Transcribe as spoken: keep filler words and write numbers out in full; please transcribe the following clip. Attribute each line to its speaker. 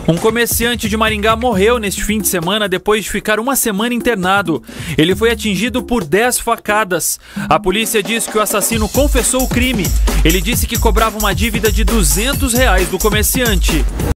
Speaker 1: Um comerciante de Maringá morreu neste fim de semana depois de ficar uma semana internado. Ele foi atingido por dez facadas. A polícia diz que o assassino confessou o crime. Ele disse que cobrava uma dívida de duzentos reais do comerciante.